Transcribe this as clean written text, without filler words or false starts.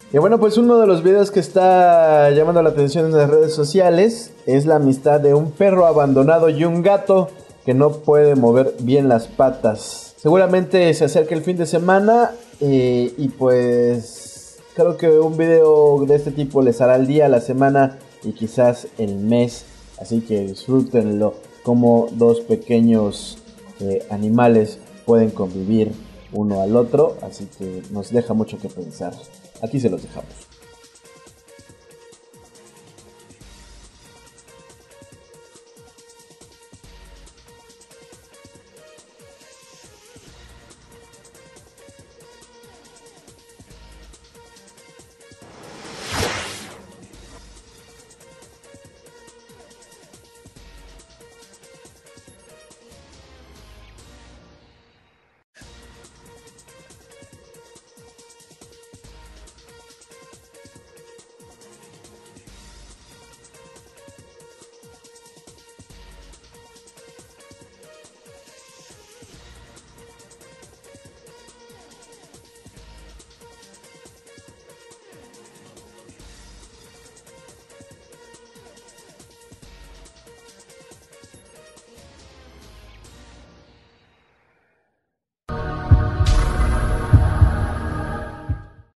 Y bueno, pues uno de los videos que está llamando la atención en las redes sociales es la amistad de un perro abandonado y un gato que no puede mover bien las patas. Seguramente se acerca el fin de semana y pues creo que un video de este tipo les hará el día, la semana y quizás el mes. Así que disfrútenlo como dos pequeños animales pueden convivir uno al otro. Así que nos deja mucho que pensar. Aquí se los dejamos.